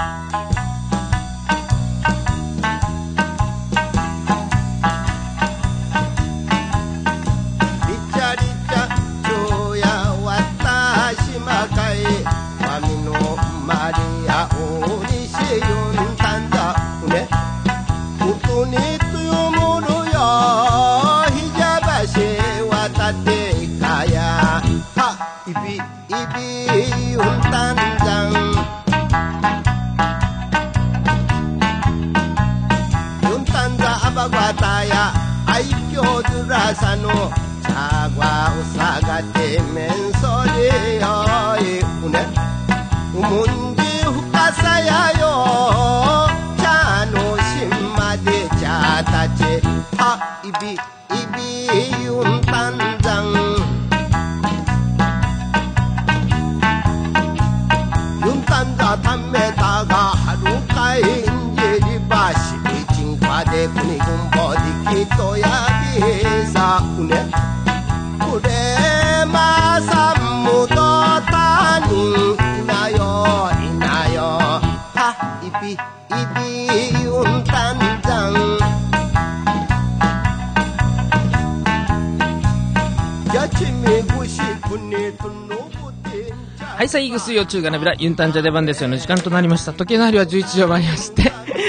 はい、さあ、イグスヨ中がなびら、ユンタンジャ出番ですよの時間となりました。時計の針は11時を回りまして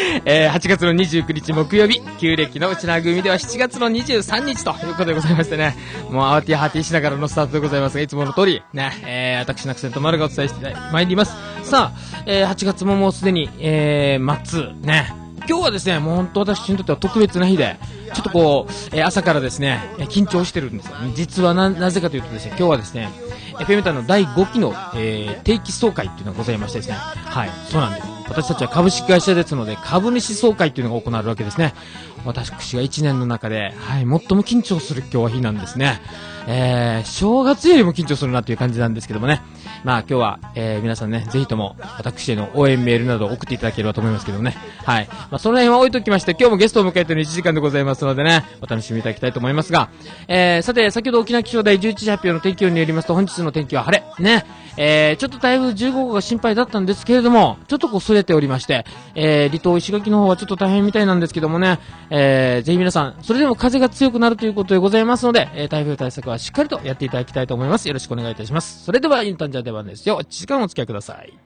、8月の29日木曜日、旧暦のうちな組では7月の23日ということでございましてね、もう慌てはてしながらのスタートでございますが、いつもの通り、ね、私のアクセント丸がお伝えしてまいります。さあ、8月ももうすでに、末、ね、今日はですね、もう本当私にとっては特別な日で、ちょっとこう、朝からですね、緊張してるんですよね。実はなぜかというとですね、今日はですね、FM タウンの第5期の、定期総会っていうのがございましてですね、はい、そうなんです。私たちは株式会社ですので、株主総会っていうのが行われるわけですね。私が1年の中で、はい、最も緊張する今日は日なんですね。正月よりも緊張するなという感じなんですけどもね。まあ今日は、皆さんね、ぜひとも私への応援メールなどを送っていただければと思いますけどもね。はい。まあその辺は置いときまして、今日もゲストを迎えての1時間でございますのでね、お楽しみいただきたいと思いますが、さて、先ほど沖縄気象台11時発表の天気予報によりますと、本日の天気は晴れ。ね。ちょっと台風15号が心配だったんですけれども、ちょっとこう擦れておりまして、離島石垣の方はちょっと大変みたいなんですけどもね、ぜひ皆さん、それでも風が強くなるということでございますので、台風対策はしっかりとやっていただきたいと思います。よろしくお願いいたします。それでは、インタンジャー出番ですよ。1時間お付き合いください。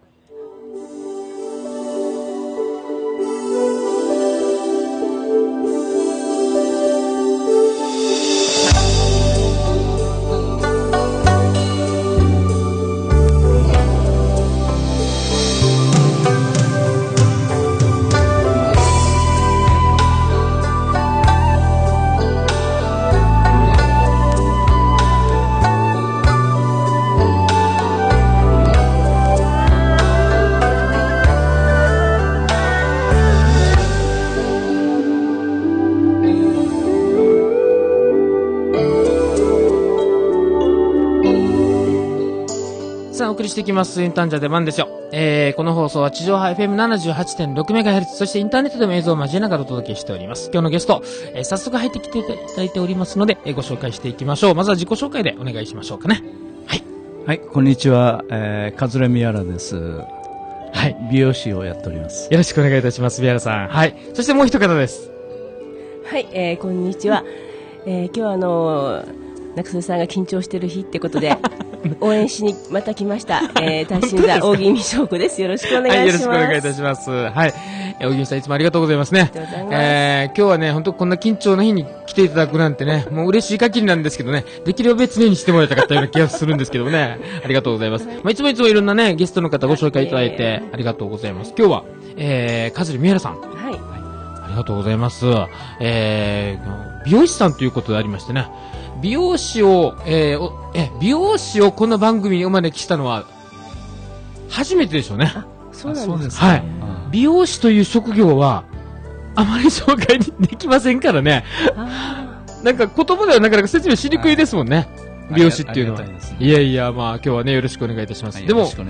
お送りしていきます。インターンジャー出番ですよ。この放送は地上波 FM78.6MHz、そしてインターネットでも映像を交えながらお届けしております。今日のゲスト、早速入ってきていただいておりますので、ご紹介していきましょう。まずは自己紹介でお願いしましょうかね。はい。 はい、こんにちは。カズレミヤラです。はい。美容師をやっております。 よろしくお願いいたします、宮原さん。はい。そしてもう一方です。 はい、こんにちは。今日は中曽さんが緊張してる日ってことで、応援しにまた来ました。大新座大宜味翔子です。よろしくお願いします。はい、 よろしくお願いいたします。はい。大宜味さんいつもありがとうございますね。 ありがとうございます。 今日はね、本当こんな緊張の日に来ていただくなんてね、もう嬉しい限りなんですけどね、できれば別にしてもらいたかったような気がするんですけどもね、ありがとうございます。まあ、いつもいろんなね、ゲストの方ご紹介いただいて、ありがとうございます。今日は、カズレミヤラさん。 はい。 ありがとうございます。美容師さんということでありましてね、美容師をこの番組にお招きしたのは初めてでしょうね。 そうなんですか。はい。美容師という職業はあまり紹介できませんからね。なんか言葉ではなかなか説明しにくいですもんね。美容師っていうのは。いやいや、まあ今日はね、よろしくお願いいたします。でも、私、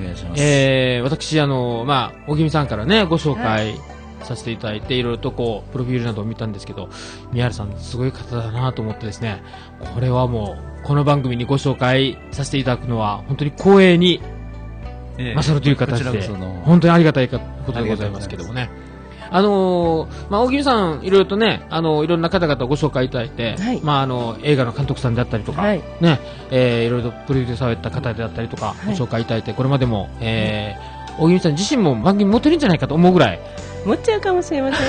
まあ、小木さんからね、ご紹介させていただいて、いろいろとこう、プロフィールなどを見たんですけど、宮原さん、すごい方だなと思ってですね、これはもう、この番組にご紹介させていただくのは、本当に光栄に勝るという形で、本当にありがたいことでございますけどもね。大宜味さん、いろいろとね、いろんな方々をご紹介いただいて、映画の監督さんであったりとか、ね、いろいろとプロデューサーをやった方であったりとか、ご紹介いただいて、これまでも、大宜味さん自身も番組持てるんじゃないかと思うぐらい。 持っちゃうかもしれません。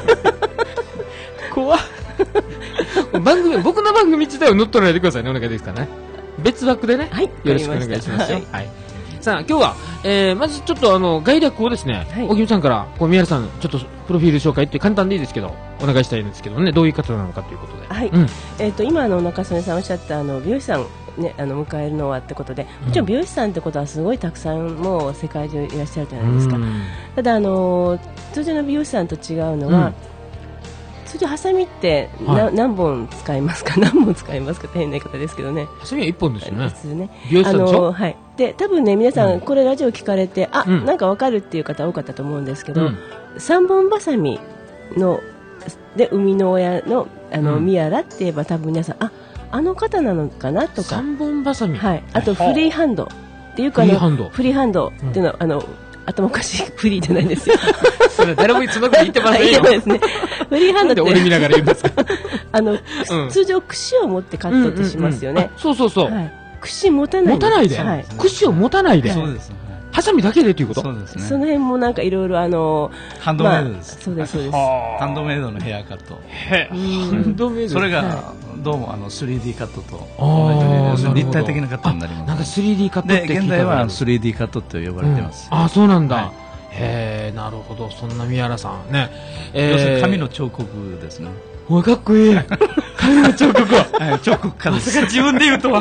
怖っ。僕の番組自体を乗っ取らないでくださいね、お願いですからね。別枠でね、よろしくお願いしますよ。さあ、今日は、まずちょっと概略をですね、大宜味さんから、宮原さん、ちょっとプロフィール紹介って簡単でいいですけど、お願いしたいんですけどね、どういう方なのかということで。 はい。今、中曽根さんおっしゃった、美容師さん、ね、迎えるのはってことで、もちろん美容師さんってことはすごいたくさんもう世界中いらっしゃるじゃないですか。ただ、通常の美容師さんと違うのは、通常ハサミって何本使いますか、何本使いますかって変な言い方ですけどね。 ハサミは1本ですよね。 ですね。 美容師さんでしょ。 はい。で、多分ね、皆さん、これラジオ聞かれて、なんかわかるっていう方多かったと思うんですけど、3本バサミの、で、生みの親の、ミアラって言えば多分皆さん、あの方なのかなとか。 3本バサミ。 はい。あと、フリーハンドっていうか、フリーハンドっていうのは、頭おかしいフリーじゃないですよ。 それ誰もいつの間に言ってませんよ。 ですね。フリーハンドって。 俺見ながら言うんですか。 通常櫛を持ってカットってしますよね。 そうそうそう。 櫛持たない。 持たないで。櫛を持たないで。 そうですね。 ハサミだけでということ。 そうですね。 その辺もなんかいろいろハンドメイドです。 そうですそうです。 ハンドメイドのヘアカット。 ハンドメイド。 それがどうも3D カットと同じ立体的なカットになります。 なんか 3D カットってで現代は 3D カットと呼ばれてます。 そうなんだ。へえ、なるほど。そんな宮原さんね。 要するに紙の彫刻ですね。 おい、かっこいい。紙の彫刻は。彫刻家です。 まさか自分で言うとは。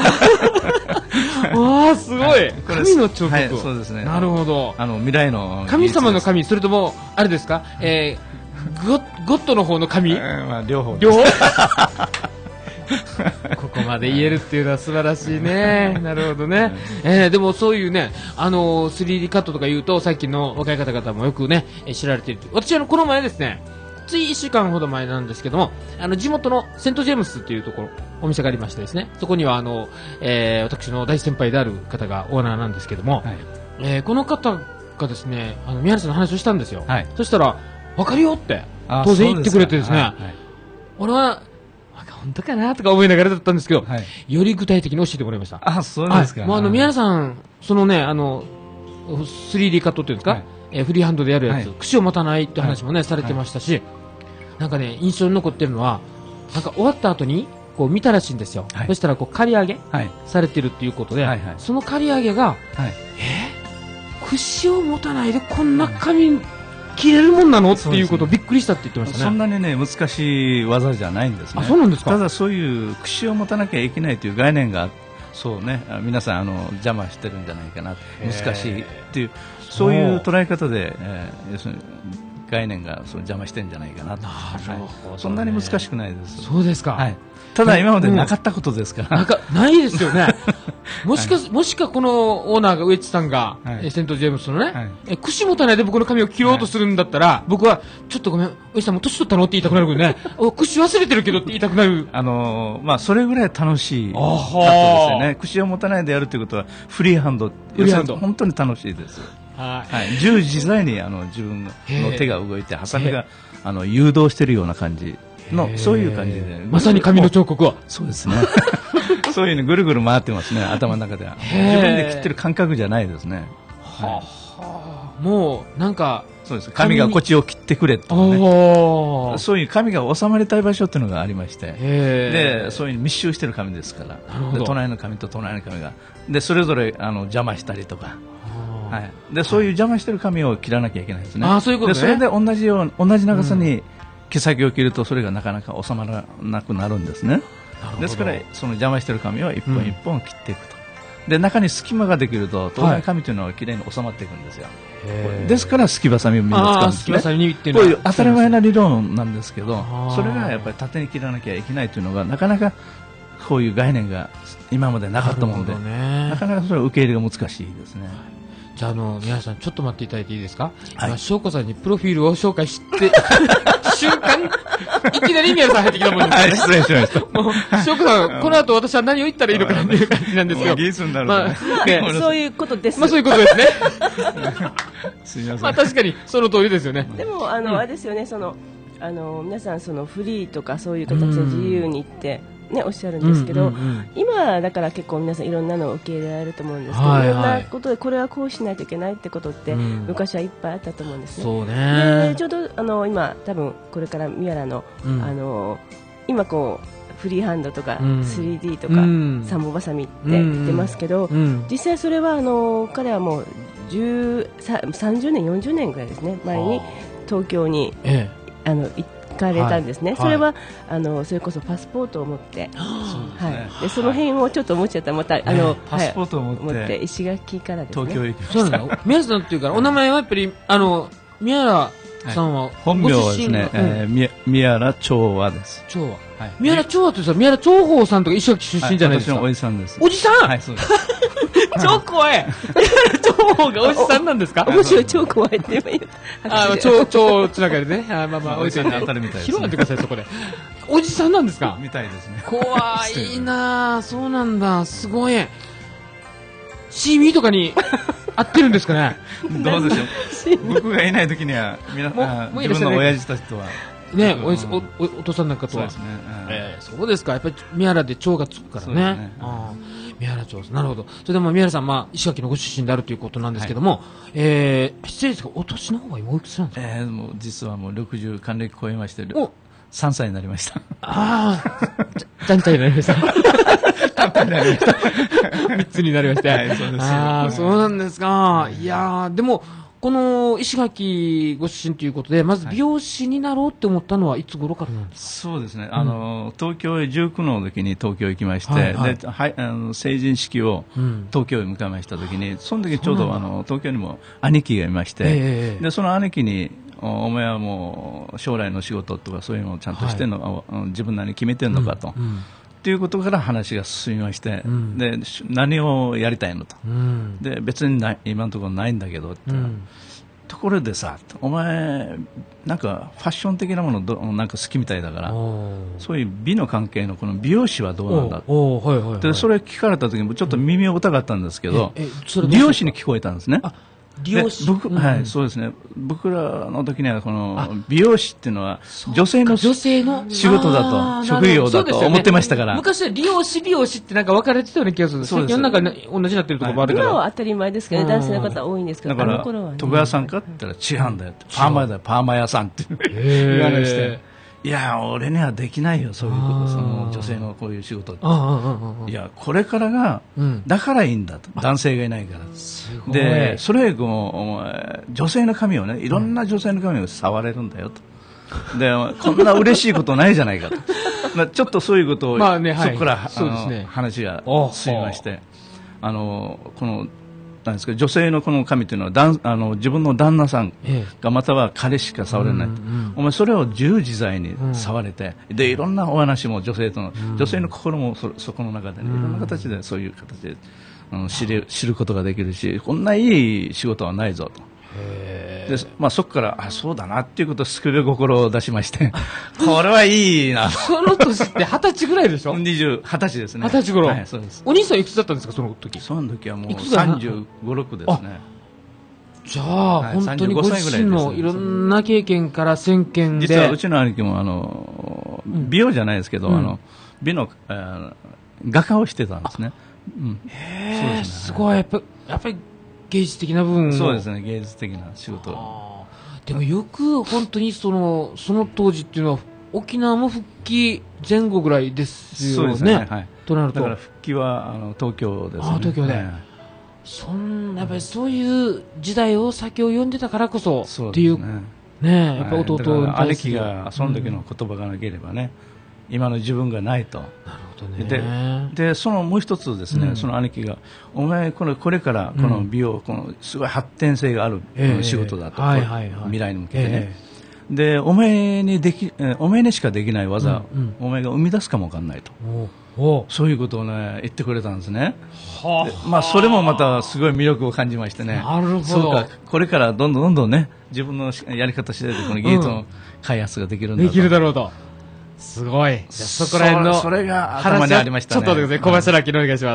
わあ、すごい。紙の彫刻。 そうですね。 なるほど。 未来の神様の神、それともあれですか。ゴッドの方の神。 両方。 両方。ここまで言えるっていうのは素晴らしいね。なるほどね。でもそういうね、3D カットとか言うと、さっきの若い方々もよくね、知られている。私この前ですね、つい1週間ほど前なんですけども、地元のセントジェームスっていうところ、お店がありましてですね、そこには私の大先輩である方がオーナーなんですけども、この方がですね、宮原さんの話をしたんですよ。そしたら、わかるよって、当然言ってくれてですね、俺は、本当かなとか思いながらだったんですけど、より具体的に教えてもらいました。 そうですか。 宮原さん、そのね、3D カットっていうんですか、フリーハンドでやるやつ、櫛を持たないって話もね、されてましたし、なんかね、印象に残ってるのは、なんか終わった後に、こう見たらしいんですよ。そしたら、刈り上げされてるっていうことで、その刈り上げが、櫛を持たないでこんな髪切れるもんなのっていうことをびっくりしたって言ってましたね。 そんなにね、難しい技じゃないんですね。 そうなんですか。 ただそういう櫛を持たなきゃいけないという概念が、そうね、皆さん邪魔してるんじゃないかな、難しいっていう、そういう捉え方で、要するに概念が邪魔してるんじゃないかなと。そんなに難しくないです。 そうですか。 ただ今までなかったことですから。 ないですよね。もしかこのオーナーが、植地さんが、セントジェームスのね、櫛持たないで僕の髪を切ろうとするんだったら、僕は、ちょっとごめん、植地さんもう年取ったのって言いたくなるけどね、櫛忘れてるけどって言いたくなる。 それぐらい楽しいカットですよね。櫛を持たないでやるということは、フリーハンド。本当に楽しいです。自由自在に自分の手が動いて、ハサミが誘導しているような感じの、そういう感じで。 まさに紙の彫刻は。 そうですね。そういうのぐるぐる回ってますね、頭の中では。自分で切ってる感覚じゃないですね。 もう、なんか、 そうです。紙がこっちを切ってくれとかね。そういう紙が収まりたい場所っていうのがありまして。で、そういう密集してる紙ですから。で、隣の紙と隣の紙が。で、それぞれ邪魔したりとか。で、そういう邪魔してる紙を切らなきゃいけないですね。 そういうことね。 それで同じ長さに毛先を切ると、それがなかなか収まらなくなるんですね。ですから、その邪魔してる紙を一本一本切っていくと。で、中に隙間ができると、当然紙というのはきれいに収まっていくんですよ。ですから、すきばさみをみんな使うんですね。こういう当たり前な理論なんですけど、それがやっぱり縦に切らなきゃいけないというのが、なかなかこういう概念が今までなかったもんで、なかなかそれは受け入れが難しいですね。 じゃあ、皆さん、ちょっと待っていただいていいですか。今、翔子さんにプロフィールを紹介して瞬間、いきなり宮原さん入ってきたもんですはい、 ね。 失礼しました。 もう、翔子さん、この後私は何を言ったらいいのかなっていう感じなんですよ。 技術になるとまあ、 ね。 ね、 そういうことです。 まあそういうことですね。 すみません。 まあ確かに、その通りですよね。 でもあれですよね、皆さんそのフリーとかそういう形で自由に行ってねおっしゃるんですけど、今だから結構皆さんいろんなのを受け入れられると思うんですけど、いろんなことでこれはこうしないといけないってことって昔はいっぱいあったと思うんですね。 そうでね。 ちょうど今多分これからミヤラの今こうフリーハンドとか 3D とかサンボバサミって出ますけど、実際それは彼はもう30年40年ぐらいですね前に東京に行かれたんですね。それはそれこそパスポートを持って、でその辺をちょっと思っちゃったらまたパスポートを持って石垣からですね。 東京へ行きました。 そうなんだ。宮原さんっていうからお名前はやっぱり宮原さんは本名はですね、宮原長和です。 長和。宮原長和ってさ、宮原長宝さんとか石垣出身じゃないですか。 私のおじさんです。 おじさん。 はい、そうです。 超怖い。宮原長宝がおじさんなんですか。 面白い、超怖いって言う。 超つながりでね。まあおじさんに当たるみたいです。 広がってくださいそこで。おじさんなんですか。 みたいですね。 怖いなあ、そうなんだ、すごい。CB とかに合ってるんですかね。 どうでしょう。僕がいない時には自分の親父たちとはね、お父さんなんかとは。 そうですね。 そうですか。やっぱり宮原で蝶がつくからね。宮原蝶、なるほど。それでも宮原さん、まあ石垣のご出身であるということなんですけども、失礼ですがお年の方は今おいくつなんですか。 もう実はもう60還暦超えまして3歳になりました。 ああ、じゃんちゃんになりました。3つになりました。 はい、そうです。 ああ、そうなんですか。いやー、でも、この石垣ご出身ということで、まず美容師になろうって思ったのはいつ頃からなんですか。そうですね。東京へ19の時に東京へ行きまして、で、成人式を東京へ迎えました時に、その時ちょうど東京にも兄貴がいまして、で、その兄貴に、お前はもう将来の仕事とかそういうのをちゃんとしてんのか、自分なりに決めてんのかと。っていうことから話が進みまして、で何をやりたいのと、で別に今のところないんだけどって、ところでさ、お前なんかファッション的なものなんか好きみたいだから、そういう美の関係のこの美容師はどうなんだで、それ聞かれた時にちょっと耳を疑ったんですけど、美容師に聞こえたんですね。 美容師、 はい、そうですね。僕らの時にはこの美容師っていうのは女性の仕事だと、職業だと思ってましたから。 昔は美容師ってなんか分かれてたような気がする。最近はなんか同じになってるところもあるから。 今は当たり前ですけど、男性の方多いんですけど、 だから床屋さんかって言ったら違うんだよって、パーマ屋さんって言われて。いや俺にはできないよそういうこと、その女性のこういう仕事って。いやこれからがだからいいんだと、男性がいないから。でそれも女性の髪をね、いろんな女性の髪を触れるんだよと。でこんな嬉しいことないじゃないかと。ちょっとそういうことをそこから話が進みまして、このなんですか、女性のこの髪というのは自分の旦那さんがまたは彼しか触れない、お前それを自由自在に触れて、でいろんなお話も女性の心もそこの中で、ね、いろんな形でそういう形で知ることができるし、こんないい仕事はないぞと。でそこからそうだなっていうことをすくべ心を出しましてこれはいいな。 その年って20歳ぐらいでしょ。 20歳ですね。 20歳頃、 はい、そうです。 お兄さんいくつだったんですかその時。 その時はもう35、6ですね。 じゃあ、本当にご自身のいろんな経験から先見で。 実はうちの兄貴も美容じゃないですけど、美の画家をしてたんですね。 すごい。やっぱり芸術的な部分を。 そうですね、芸術的な仕事。 でもよく本当にその当時っていうのは沖縄も復帰前後ぐらいですよね。そうですね、はい、となるとだから復帰は東京ですね。 東京で、やっぱりそういう時代を先を読んでたからこそっていうね、やっぱり弟に対して兄貴がその時の言葉がなければね、今の自分がないと。 なるほどね。 でそのもう一つですね、その兄貴がお前これからこの美容、このすごい発展性がある仕事だと、未来に向けてね、でお前にしかできない技、お前が生み出すかもわかんないと。 そういうことをね言ってくれたんですね。 はでまあそれもまたすごい魅力を感じましてね。 なるほど。 そうか、これからどんどんね自分のやり方次第でこの技術の開発ができるんだと、 できるだろうと。すごい。じゃあそこら辺のそれが頭にありましたね。 ちょっと待ってください。小林明お願いします。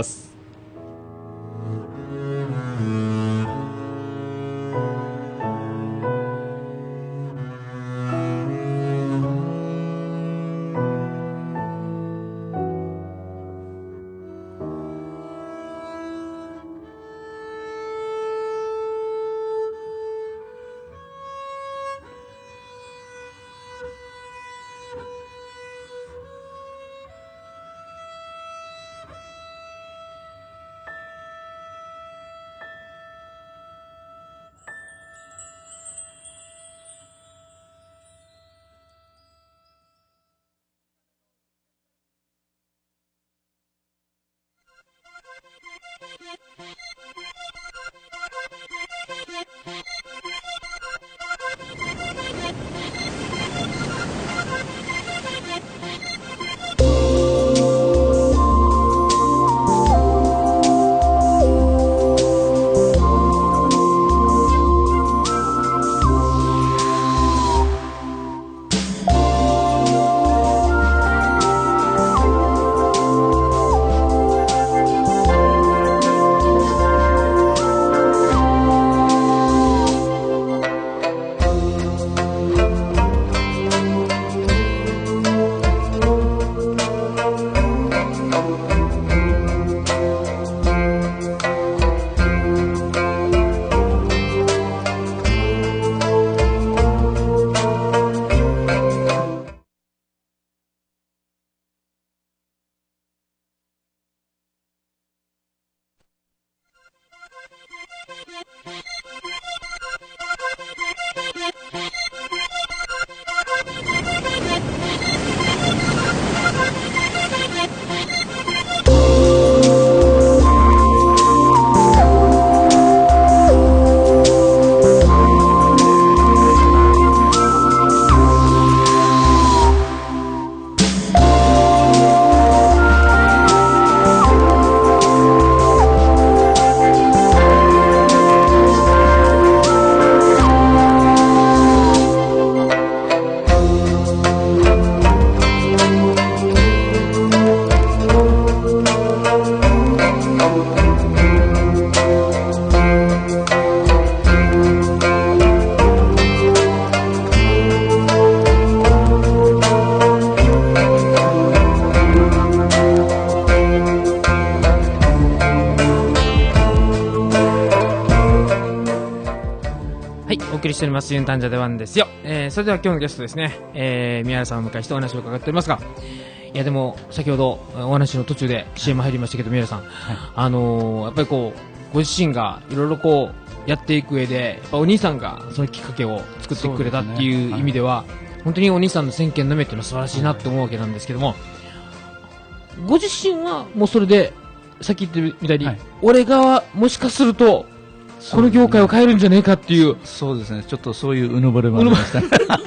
お送りしておりますユンタンジャでワンですよ。それでは今日のゲストですね、宮原さんをお迎えしてお話を伺っておりますが、いやでも先ほどお話の途中で CM 入りましたけど、宮原さん、やっぱりこうご自身がいろいろこうやっていく上で、やっぱお兄さんがそのきっかけを作ってくれたっていう意味では、本当にお兄さんの先見の目っていうのは素晴らしいなって思うわけなんですけども、ご自身はもうそれでさっき言ってみたいに、俺がもしかするとこの業界を変えるんじゃねえかっていう。 そうですね、ちょっとそういううぬぼれもありました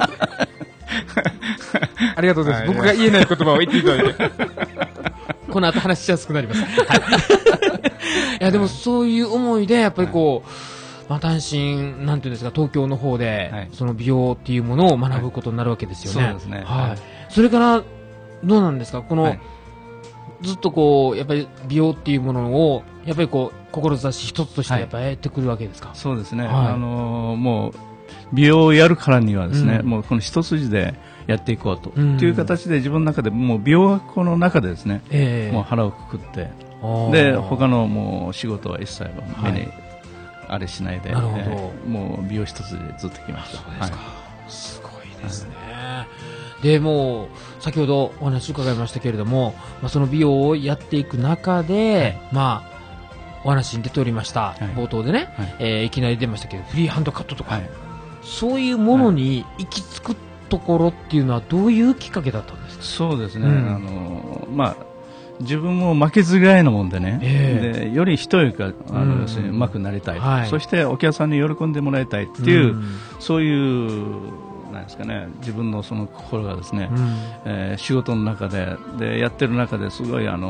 ありがとうございます、僕が言えない言葉を言っていただいてこの後話しやすくなります、いやでもそういう思いでやっぱりこう、単身なんていうんですか、東京の方で、その美容っていうものを学ぶことになるわけですよね。 そうですね、 それからどうなんですか、この、ずっとこうやっぱり美容っていうものをやっぱりこう志一つとしてやっぱやってくるわけですか。 そうですね、もう美容をやるからにはですね、もうこの一筋でやっていこうと、という形で自分の中でもう美容学校の中でですね、もう腹をくくって、で他のもう仕事は一切目にあれしないで、もう美容一つでずっときました。 そうですか、すごいですね。でもう先ほどお話伺いましたけれども、その美容をやっていく中で、お話に出ておりました、冒頭でね、いきなり出ましたけどフリーハンドカットとか、そういうものに行き着くところっていうのはどういうきっかけだったんですか。 そうですね、自分も負けず嫌いなもんでね、でより一よりか要するにうまくなりたい、そしてお客さんに喜んでもらいたいっていう、そういうなんですかね、自分のその心がですね、仕事の中でやってる中ですごいや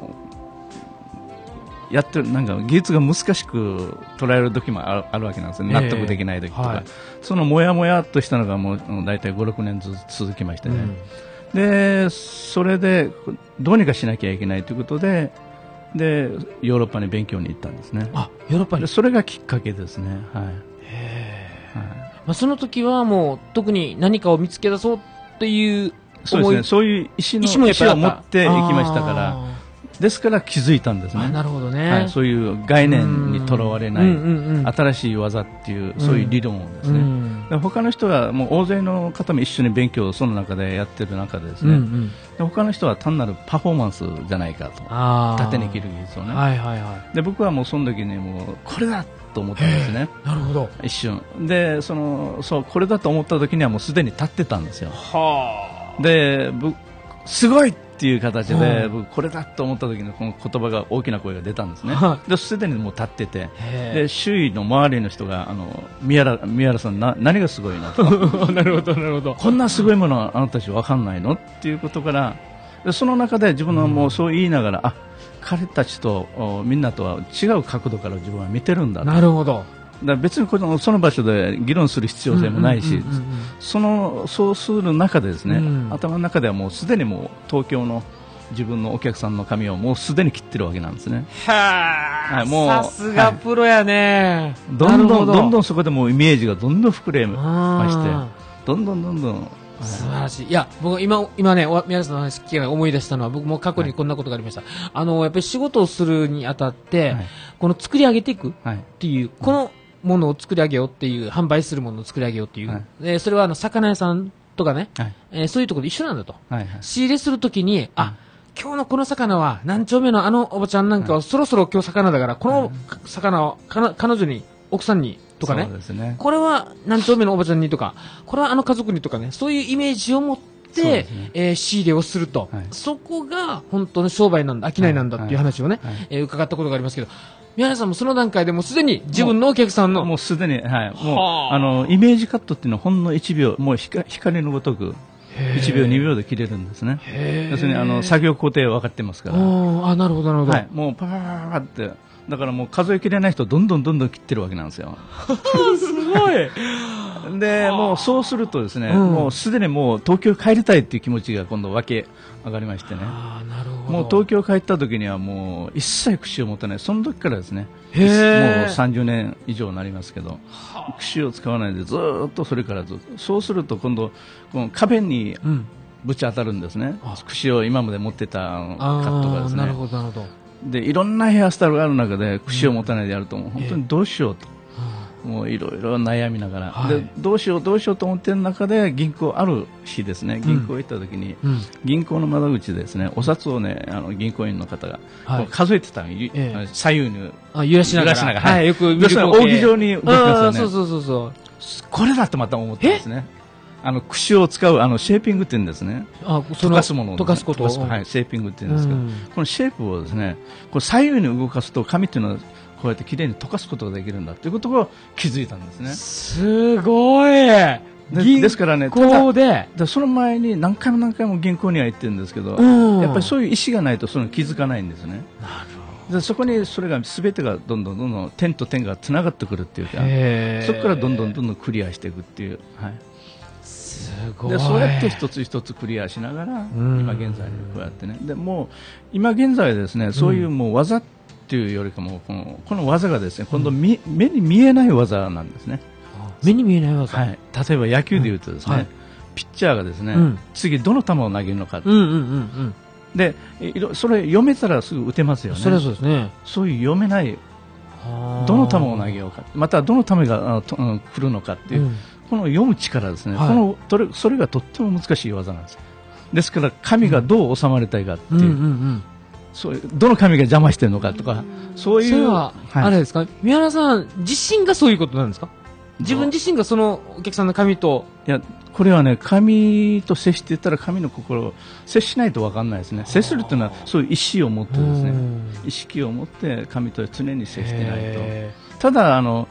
ってるなんか技術が難しく捉える時もあるわけなんですよ、納得できない時とか、はい、そのもやもやっとしたのがもう大体5、6年ずつ続きましてね、でそれでどうにかしなきゃいけないということでヨーロッパに勉強に行ったんですね。 あ、ヨーロッパに。 それがきっかけですね。はい。 まあ、その時はもう特に何かを見つけ出そうっていうそうですね、そういう意思を持っていきましたから、ですから気づいたんですね。 なるほどね、 はい、そういう概念にとらわれない新しい技っていうそういう理論をですね、他の人はもう大勢の方も一緒に勉強をその中でやってる中でですね、他の人は単なるパフォーマンスじゃないかと、縦に切る技術をね、で僕はもうその時にもうこれだと思ったんですね。 なるほど。 一瞬でそうこれだと思った時にはもうすでに立ってたんですよ。ですごいっていう形で、僕これだと思った時にこの言葉が大きな声が出たんですね。ですでにもう立ってて、で周囲の周りの人が宮原さん何がすごいのとなるほどなるほど。 こんなすごいものはあなたたち分かんないのっていうことからでその中で自分はもうそう言いながら、彼たちとみんなとは違う角度から自分は見てるんだと。 なるほど。 だ別にその場所で議論する必要性もないし、そうする中でですね、頭の中ではもうすでにもう東京の自分のお客さんの髪をもうすでに切ってるわけなんですね。 さすがプロやね。 どんどんそこでもうイメージがどんどん膨れましてどんどん素晴らしい。いや、僕今ね、宮根さんの話聞きながら思い出したのは、僕も過去にこんなことがありました。やっぱり仕事をするにあたって、この作り上げていくっていう、このものを作り上げようっていう、販売するものを作り上げようっていう、それは魚屋さんとかね、そういうところで一緒なんだと。仕入れするときに、今日のこの魚は何丁目のおばちゃんなんかはそろそろ今日魚だから、この魚を彼女に、奥さんに、とかね、これは何丁目のおばちゃんにとか、これは家族にとかね、そういうイメージを持って、仕入れをすると、そこが本当の商売なんだ、商いなんだっていう話をね、伺ったことがありますけど、宮根さんもその段階でもうすでに自分のお客さんのもうすでに、もうイメージカットっていうのはほんの1秒、もう光のごとく1秒2秒で切れるんですね。要するに作業工程は分かってますから。 なるほどなるほど。 もうパーってだからもう数えきれない人どんどん切ってるわけなんですよ。 すごい。 でもうそうするとですね、もうすでにもう東京帰りたいっていう気持ちが今度湧き上がりましてね。もう東京帰った時にはもう一切櫛を持たない。その時からですね。もう30年以上になりますけど、櫛を使わないでずっとそれからずっと。そうすると今度この壁にぶち当たるんですね。櫛を今まで持ってたカットがですね。 なるほどなるほど。 でいろんなヘアスタイルがある中で櫛を持たないでやるともう本当にどうしようと、もういろいろ悩みながら、でどうしようと思っている中である日ですね、銀行行った時に、銀行の窓口でですねお札をね銀行員の方が数えてたの、左右に揺らしながら、よく見る光景、扇状に動きますよね。 そうこれだとまた思ったんですね。櫛を使うシェーピングって言うんですね。溶かすものを、 溶かすことを、 シェーピングって言うんですけど、このシェイプをですね、これ左右に動かすと紙っていうのはこうやってきれいに溶かすことができるんだということを気づいたんですね。 すごい。 ですからね、 銀行でその前に何回も銀行には行ってるんですけど、やっぱりそういう意思がないとその気づかないんですね。 なるほど。 でそこにそれが全てがどんどん点と点がつながってくるっていうか、そこからどんどんクリアしていくっていう。でそうやって一つ一つクリアしながら、今現在こうやってね、でもう今現在ですね、そういうもう技っていうよりかもこの技がですね、今度目に見えない技なんですね。 目に見えない技。 例えば野球でいうとですね、ピッチャーがですね、次どの球を投げるのか。でそれ読めたらすぐ打てますよね。 そうですね。 そういう読めないどの球を投げようか、またどの球が来るのかっていう。この読む力ですね、それがとっても難しい技なんです。ですから紙がどう収まりたいかっていう、そういうどの紙が邪魔してるのかとか、そういう。それはあれですか、宮原さん自身がそういうことなんですか？自分自身がそのお客さんの紙と。 いや、これはね、紙と接していったら紙の心、接しないと分かんないですね。接するというのはそういう意思を持ってですね、意識を持って紙と常に接してないと。ただ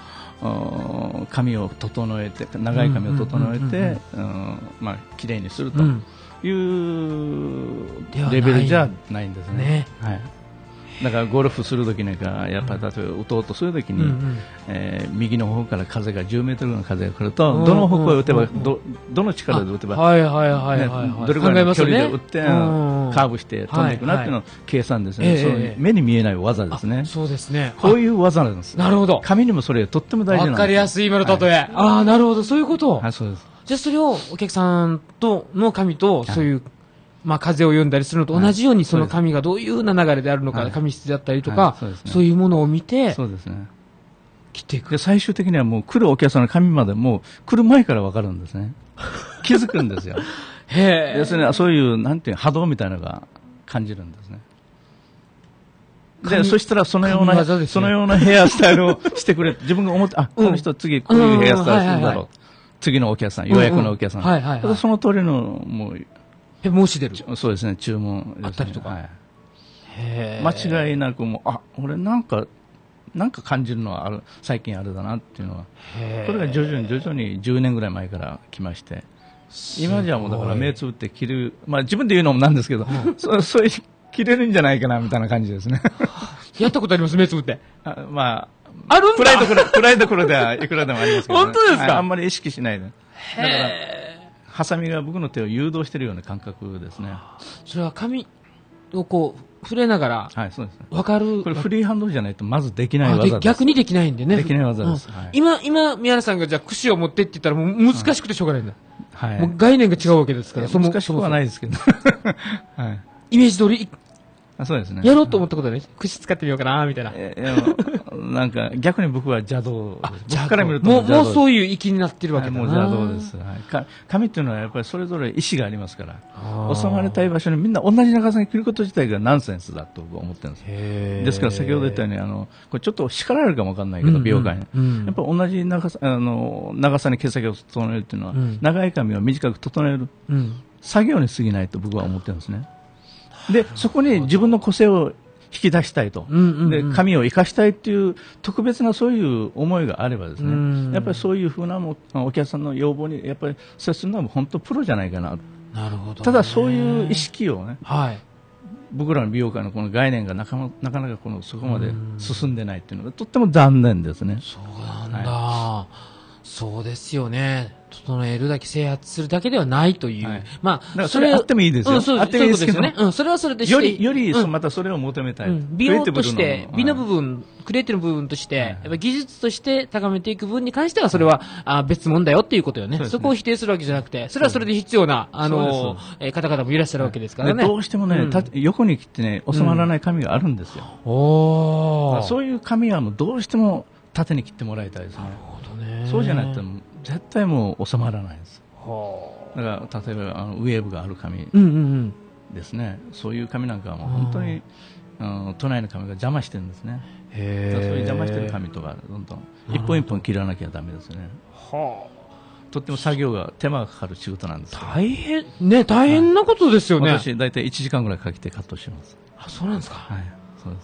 髪を整えて、長い髪を整えて、綺麗にするというレベルじゃないんですね。はい。だからゴルフするときなんか、やっぱり例えば打とうとするときに、右の方から風が10メートルの風が来ると、どの方向へ打てば、どの力で打てば、どれぐらいの距離で打って、カーブして飛んでいくなっていうのを計算ですね。そういう目に見えない技ですね。 そうですね。 こういう技なんです。 なるほど。 紙にもそれとっても大事なんです。 わかりやすい今の例え。ああ、なるほど、そういうこと。 はい、そうです。 じゃあそれをお客さんとの紙と、そういう、風を読んだりするのと同じように、その紙がどういうような流れであるのか、紙質だったりとか、そういうものを見て、 そうですね。 切っていく。 で、最終的にはもう来るお客さんの紙までもう来る前からわかるんですね。気づくんですよ。 へえ。 要するにそういう、なんていう波動みたいなのが感じるんですね。で、そしたらそのようなヘアスタイルをしてくれ、自分が思って、この人次こういうヘアスタイルするだろう。次のお客さん、予約のお客さん。その通りの、もう、 申し出る。 そうですね、注文あったりとか。 間違いなくもう、俺なんか感じるのは最近あれだなっていうのは。これが徐々に10年ぐらい前から来まして。今じゃもうだから目つぶって切る、自分で言うのもなんですけど、そういう切れるんじゃないかなみたいな感じですね。 やったことあります、目つぶって。 あるんだ。 暗いところではいくらでもありますけど、 本当ですか？ あんまり意識しないで。だから、ハサミが僕の手を誘導しているような感覚ですね。 それは紙をこう触れながら、 はい、そうですね。 わかる。 これフリーハンドじゃないとまずできない技です。 逆にできないんでね。 できない技です。 今、宮根さんがじゃあ櫛を持ってって言ったらもう難しくてしょうがないんだ。 はい。 もう概念が違うわけですから。 難しくはないですけど。 はい。イメージ通り、 そうですね。 やろうと思ったことはね、櫛使ってみようかな、みたいな。 なんか、逆に僕は邪道。 僕から見るともうそういう域になってるわけだな。 もう邪道です。紙っていうのはやっぱりそれぞれ意思がありますから、収まりたい場所にみんな同じ長さに切ること自体がナンセンスだと僕は思ってるんです。ですから先ほど言ったように、これちょっと叱られるかもわかんないけど、美容界に。やっぱ同じ長さに毛先を整えるっていうのは、長い髪を短く整える作業に過ぎないと僕は思ってるんですね。で、そこに自分の個性を引き出したいと。で、髪を生かしたいっていう特別なそういう思いがあればですね、やっぱりそういうふうなお客さんの要望にやっぱり接するのは本当プロじゃないかな。 なるほど。 ただそういう意識をね、 はい。 僕らの美容界のこの概念がなかなかそこまで進んでないっていうのがとっても残念ですね。 そうなんだ。そうですよね。整えるだけ、制圧するだけではないという。 それあってもいいですよ。あってもいいですけどね。 それはそれでより、またそれを求めたい。 美容として、美の部分、クリエイティブの部分として、やっぱ技術として高めていく分に関しては、それは別物だよっていうことよね。そこを否定するわけじゃなくて、それはそれで必要な、方々もいらっしゃるわけですからね。 どうしてもね、横に切ってね、収まらない髪があるんですよ。そういう髪はもうどうしても縦に切ってもらいたいですね。そうじゃないと絶対もう収まらないです。だから例えばウェーブがある髪ですね。そういう髪なんかはもう本当に都内の髪が邪魔してるんですね。そういう邪魔してる髪とかどんどん一本一本切らなきゃダメですね。とっても作業が手間がかかる仕事なんです。 大変なことですよね。 私大体1時間ぐらいかけてカットします。 そうなんですか。 はい、そうです。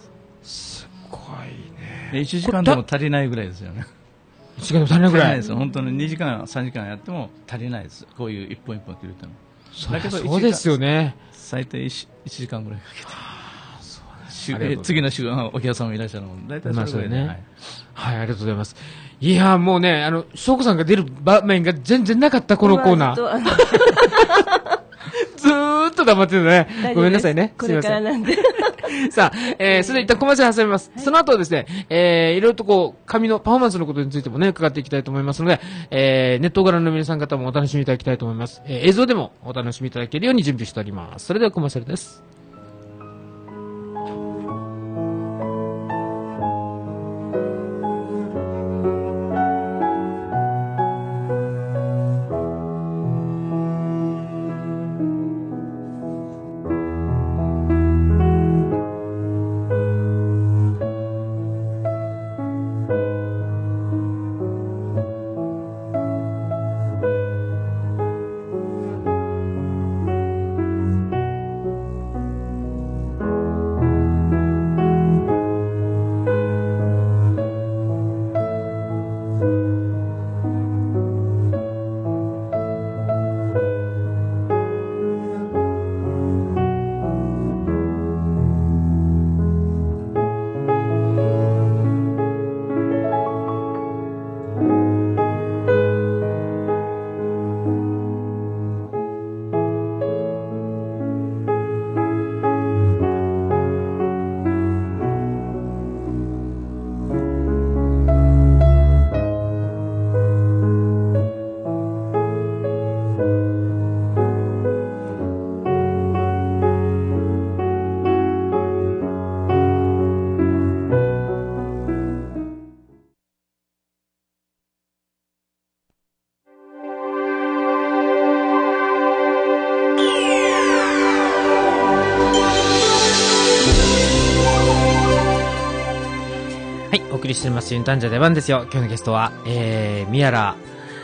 すごいね。 1時間でも足りないぐらいですよね。 1時間でも足りないぐらい。 です。本当に2時間、3時間やっても足りないです。こういう一本一本切るというのは。 だけどそうですよね。 最低1時間ぐらいかけて。次のお客さんもいらっしゃるので、大体それぐらいね。 はい、ありがとうございます。いや、もうね、翔子さんが出る場面が全然なかった、このコーナー。ずーっと黙ってるね。ごめんなさいね。 これからなんで。 さあ、それで一旦小松に挟みます。その後はですね、いろいろと髪のパフォーマンスのことについてもね、伺っていきたいと思いますので、ネットをご覧の皆さん方もお楽しみいただきたいと思います。映像でもお楽しみいただけるように準備しております。それではコマーシャルです。 しております。ユンタンジャ出番ですよ。今日のゲストは、ミヤラ、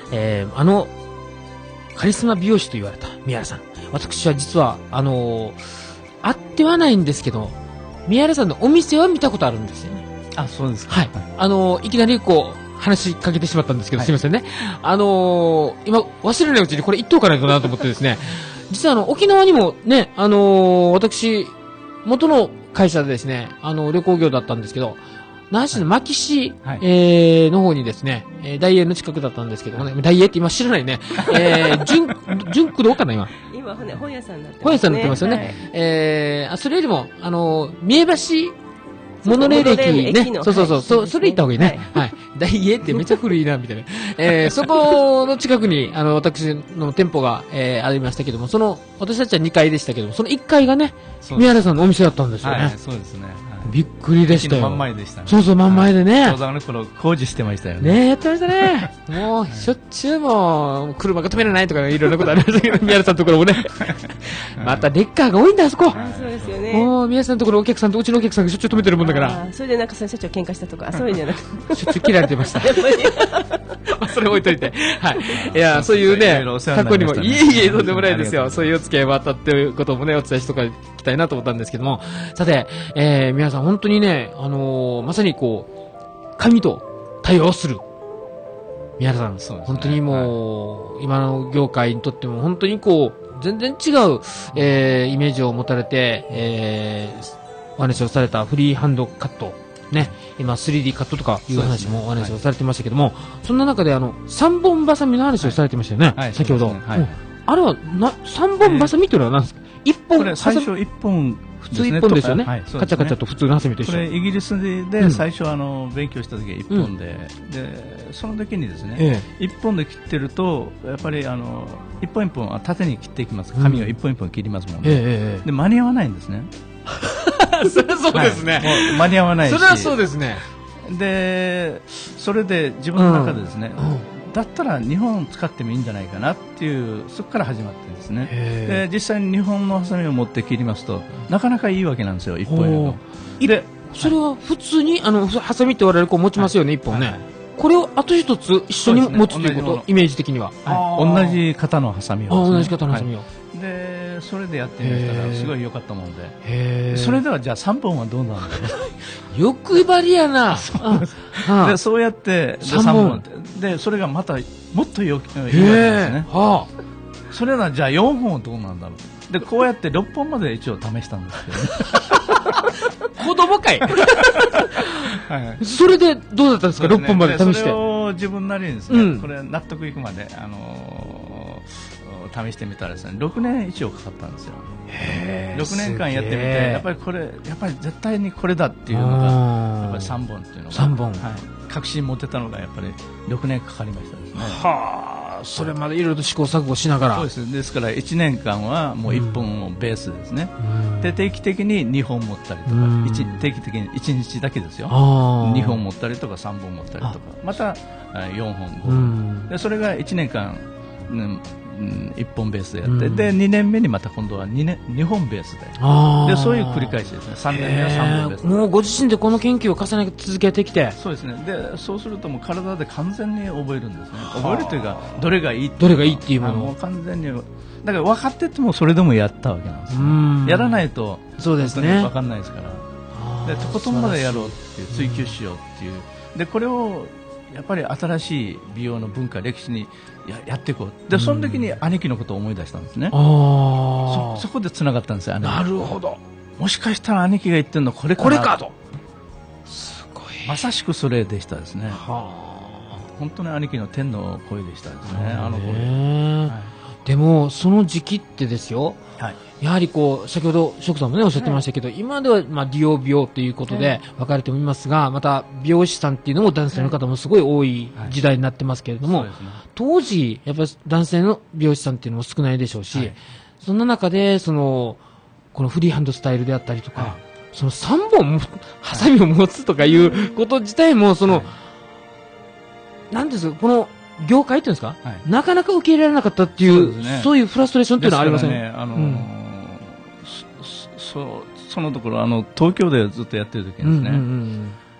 カリスマ美容師と言われたミヤラさん。私は実は、会ってはないんですけど、ミヤラさんのお店は見たことあるんですよね。 あ、そうですか。 はい。いきなり話しかけてしまったんですけど、すいませんね。今、忘れないうちにこれ言っておかないとなと思ってですね、実は沖縄にもね、私、元の会社でですね、旅行業だったんですけど、那覇市の牧市、の方にですね、大英の近くだったんですけどもね、大英って今知らないね、純駆動かな、今。 今、本屋さんになってますね。 本屋さんになってますよね。それよりも、三重橋、モノレール駅ね。そう、それ行った方がいいね。はい。大英ってめっちゃ古いな、みたいな。そこの近くに、私の店舗が、ありましたけども、私たちは2階でしたけども、その1階がね、宮原さんのお店だったんですよね。 はい、そうですね。 びっくりでしたよ。 真ん前でしたね。 そう、真ん前でね。 ちょうど頃工事してましたよね。 ね、やってましたね。もう、しょっちゅうもう、車が止められないとかいろんなことありましたけど、宮原さんのところもね。また、レッカーが多いんだ、あそこ。 そうですよね。 もう、宮原さんのところお客さんとうちのお客さんがしょっちゅう止めてるもんだから。 それで中曽根社長喧嘩したとか、そういうんじゃなくて。 しょっちゅう切られてました。それ置いといて。はい。いや、そういうね、過去にも、いえ、とんでもないですよ。そういうお付き合いもあったっていうこともね、お伝えしときたいなと思ったんですけども。さて、皆さん本当にね、まさに紙と対応する。宮原さん、本当にもう、今の業界にとっても本当に全然違う、イメージを持たれて、お話をされたフリーハンドカット。ね、今 3D カットとかいう話もお話をされてましたけども、そんな中で3本バサミの話をされてましたよね、先ほど。あれは3本バサミというのは何ですか？1本。 これ最初1本。 普通1本ですよね。カチャカチャと普通のハサミと一緒。 これイギリスで最初勉強した時は1本で、その時にですね、1本で切ってるとやっぱり1本1本は縦に切っていきます。紙を1本1本切りますもんね。で間に合わないんですね。 それはそうですね。 もう間に合わないし。 それはそうですね。 で、それで自分の中でですね、だったら2本使ってもいいんじゃないかなっていう、そこから始まってですね。で、実際に2本のハサミを持って切りますと、なかなかいいわけなんですよ、1本よりも。で、 それは普通に、ハサミって言われる持ちますよね、1本ね。これをあと1つ一緒に持つということ、イメージ的には。 同じ型のハサミを。 同じ型のハサミを。 で、それでやってみたらすごい良かったもので、それではじゃあ3本はどうなんだろう。 欲張りやな。 で、そうやって3本で、それがまたもっといいわけですね。それならじゃあ4本はどうなんだろう。で、こうやって6本まで一応試したんですけどね。 子供かい。それでどうだったんですか、6本まで試して。 それを自分なりにですね、これ納得いくまで試してみたらですね、6年以上かかったんですよ。6年間やってみて、やっぱり絶対にこれだっていうのが、やっぱり3本っていうのが、 3本、 確信持てたのがやっぱり6年かかりましたですね。 はあ、それまでいろいろと試行錯誤しながら。 そうです。ですから1年間はもう1本をベースですね。で、定期的に2本持ったりとか、定期的に1日だけですよ。2本持ったりとか3本持ったりとか、また4本、5本。で、それが1年間、1本ベースでやって、で2年目にまた今度は2本ベースで、そういう繰り返しですね。3年目は3本ベースで、 もうご自身でこの研究を重ね続けてきて、 そうですね。で、そうするともう体で完全に覚えるんですね。覚えるというか、どれがいいっていうものもう完全に、だから分かっててもそれでもやったわけなんです。やらないとそうですね、 分かんないですから、でとことんまでやろうっていう、追求しようっていう、でこれをやっぱり新しい美容の文化、歴史にやっていこう。で、その時に兄貴のことを思い出したんですね。そこで繋がったんですよ、 なるほど。 もしかしたら兄貴が言ってるのこれかと。すごい。 まさしくそれでしたですね。本当に兄貴の天の声でしたですね、あの声。 でも、その時期ってですよ。やはり先ほどショクさんもねおっしゃってましたけど、今では美容美容ということで分かれてもいますが、また美容師さんっていうのも男性の方もすごい多い時代になってますけれども、当時やっぱり男性の美容師さんっていうのも少ないでしょうし、そんな中でこのフリーハンドスタイルであったりとか、その3本ハサミを持つとかいうこと自体もなんですか、この業界っていうんですか、なかなか受け入れられなかったっていう、そういうフラストレーションっていうのはありませんね。 そのところ東京でずっとやってる時にですね、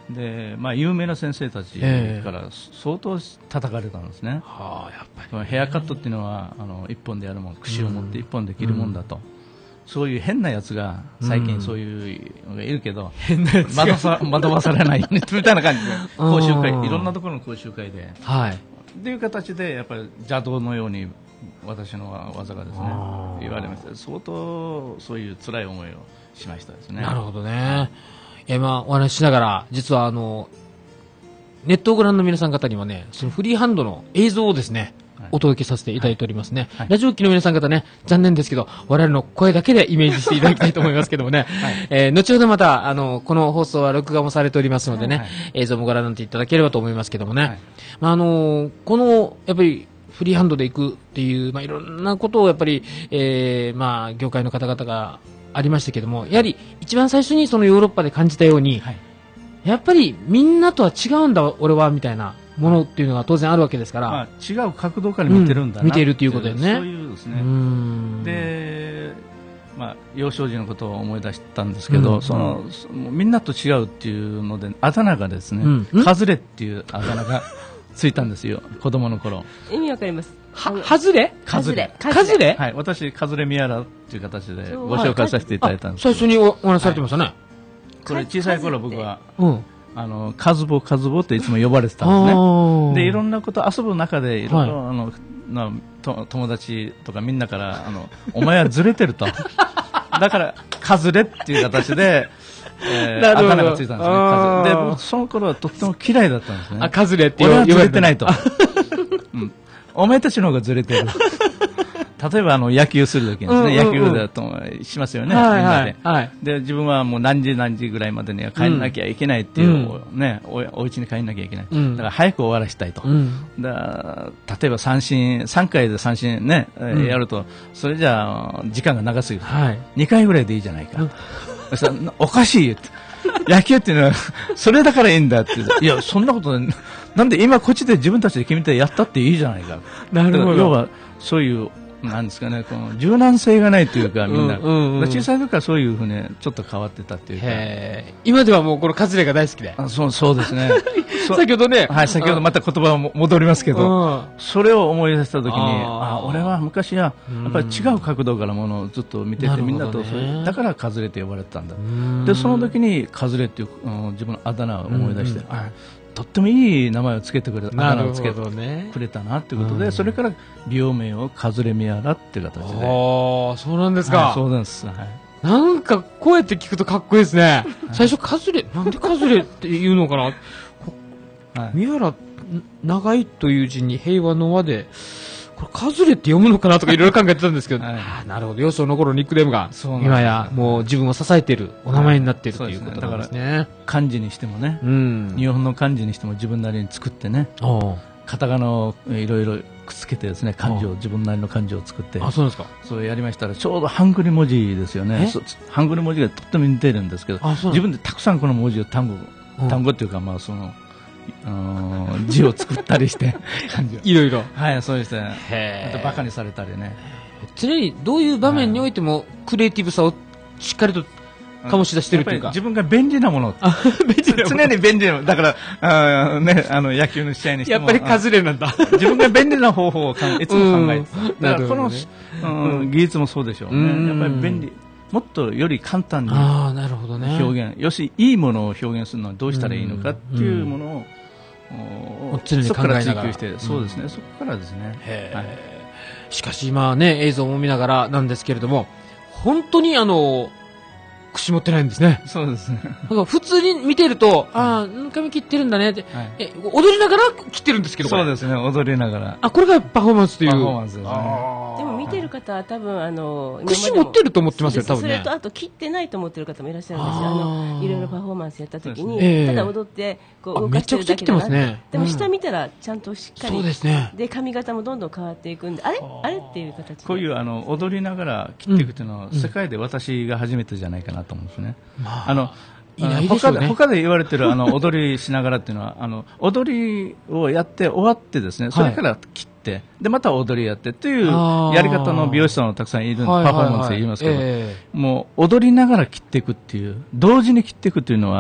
で、まあ、有名な先生たちから相当叩かれたんですね。 はあ、やっぱり、 このヘアカットっていうのは一本でやるもん、櫛を持って一本で切るもんだと、そういう変なやつが最近そういうのがいるけど、 変なやつが惑わされないようにみたいな感じで講習会、いろんなところの講習会で、 はい、 っていう形でやっぱり邪道のように私の技がですね言われました。相当そういう辛い思いをしましたですね。 なるほどね。今お話ししながら、実はネットをご覧の皆さん方にはね、そのフリーハンドの映像をですね、お届けさせていただいておりますね。ラジオ機の皆さん方ね、残念ですけど、我々の声だけでイメージしていただきたいと思いますけどもね、後ほどまた、この放送は録画もされておりますのでね、映像もご覧になっていただければと思いますけどもね、この、やっぱり、フリーハンドで行くっていう、いろんなことをやっぱり、業界の方々がありましたけども、やはり一番最初にそのヨーロッパで感じたように、やっぱりみんなとは違うんだ、俺は、みたいなものっていうのが当然あるわけですから。 違う角度から見てるんだな、 見ているということでね。 そういうですね。で、幼少時のことを思い出したんですけど、みんなと違うっていうので、あだ名がですね、カズレっていうあだ名がついたんですよ、子供の頃。 意味わかります。 ハズレ？ カズレ。 はい、私、カズレミヤラっていう形でご紹介させていただいたんです。 最初にお話しされてましたね。 これ小さい頃僕は、カズボっていつも呼ばれてたんですね。で、いろんなこと遊ぶ中で、いろいろ友達とかみんなから、お前はずれてると。だから、カズレっていう形で、あだ名がついたんですね。で、僕その頃はとっても嫌いだったんですね。 カズレって俺はずれてないと。お前たちの方がずれてる。例えば野球するときにですね、野球だとしますよね、みんなで。で、自分はもう何時ぐらいまでには帰んなきゃいけないっていうね、お家に帰んなきゃいけない。だから早く終わらせたいと。例えば3回で三振ね、やると、それじゃあ時間が長すぎる。2回ぐらいでいいじゃないか。おかしいって。野球っていうのは、それだからいいんだって。いや、そんなことなんで今こっちで自分たちで決めてやったっていいじゃないか。 なるほど。 要は、そういう、なんですかね、この柔軟性がないというか、みんな。小さい時からそういうふうにちょっと変わってたっていうか。 今ではもうこのカズレが大好きで。 そうですね。 先ほどね。 はい、先ほどまた言葉戻りますけど、それを思い出した時に、俺は昔は、やっぱり違う角度からものをずっと見てて、みんなと、だからカズレって呼ばれてたんだ。で、その時にカズレっていう自分のあだ名を思い出して、とってもいい名前をつけてくれた、あだ名をつけてくれたなっていうことで、それから美容名をカズレミヤラっていう形で。 そうなんですか。 そうなんです。 なんか、こうやって聞くとかっこいいですね。最初、カズレ、なんでカズレって言うのかな。ミヤラ、長いという字に平和の和で、これカズレって読むのかなとかいろいろ考えてたんですけど、なるほど、幼少の頃のニックネームが、今やもう自分を支えているお名前になっているということなんですね。 漢字にしてもね、日本の漢字にしても自分なりに作ってね、カタカナをいろいろくっつけてですね、漢字を、自分なりの漢字を作って、 そうですか。 そうやりましたら、ちょうどハングル文字ですよね。ハングル文字がとっても似てるんですけど、自分でたくさんこの文字を単語っていうか、字を作ったりして、 いろいろ。 はい、そうですね。あとバカにされたりね。 常にどういう場面においてもクリエイティブさをしっかりと醸し出してるというか。 自分が便利なもの。常に便利なもの。だから、野球の試合にしても。 やっぱりカズレなんだ。 自分が便利な方法をいつも考えてた。だからこの技術もそうでしょうね。やっぱり便利。もっとより簡単に表現、いいものを表現するのはどうしたらいいのかっていうものを、そこから追求して、そうですね、そこからですね。 しかし今ね、映像も見ながらなんですけれども、本当に串持ってないんですね。 そうですね。 普通に見てると、髪切ってるんだねって、踊りながら切ってるんですけど、 そうですね、踊りながら。 これがパフォーマンスという。 パフォーマンスですね。 でも見てる方は多分串持ってると思ってますよ、多分ね。 それとあと切ってないと思ってる方もいらっしゃるんですよ。いろいろパフォーマンスやった時に、ただ踊って動かしてるだけでなくて、でも下見たらちゃんとしっかり。 そうですね。 で髪型もどんどん変わっていくんで、あれっていう形で。 こういう踊りながら切っていくというのは世界で私が初めてじゃないかなと思うんですね。他で言われてる踊りしながらっていうのは踊りをやって終わってですね、それから切ってでまた踊りやってっていうやり方の美容師さんはたくさんいるパフォーマンスで言いますけど、もう踊りながら切っていくっていう同時に切っていくっていうのは